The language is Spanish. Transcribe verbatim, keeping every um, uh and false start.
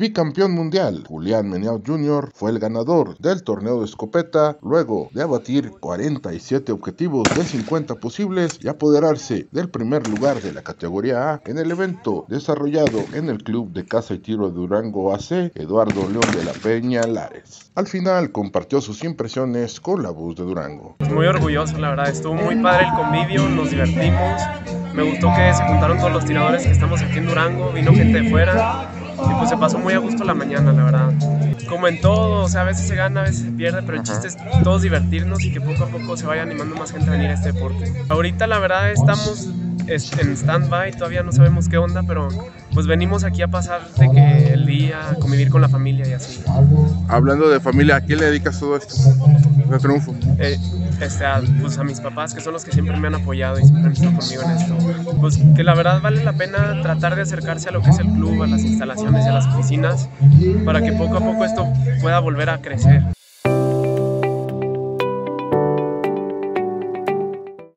bicampeón mundial, Julián Meniao junior, fue el ganador del torneo de escopeta luego de abatir cuarenta y siete objetivos de cincuenta posibles y apoderarse del primer lugar de la categoría A en el evento desarrollado en el Club de Caza y Tiro de Durango A C Eduardo León de la Peña Lares. Al final compartió sus impresiones con La Voz de Durango. Pues muy orgulloso, la verdad, estuvo muy padre el convivio, nos divertimos, me gustó que se juntaron todos los tiradores que estamos aquí en Durango, vino gente de fuera y pues se pasó muy a gusto la mañana, la verdad. Como en todo, o sea, a veces se gana, a veces se pierde, pero el chiste es todos divertirnos y que poco a poco se vaya animando más gente a venir a este deporte. Ahorita la verdad estamos en stand-by, todavía no sabemos qué onda, pero pues venimos aquí a pasar de que el día, a convivir con la familia y así. Hablando de familia, ¿a quién le dedicas todo esto, de triunfo? Eh, este, a, pues a mis papás, que son los que siempre me han apoyado y siempre han estado conmigo en esto. Pues que la verdad vale la pena tratar de acercarse a lo que es el club, a las instalaciones y a las oficinas, para que poco a poco esto pueda volver a crecer.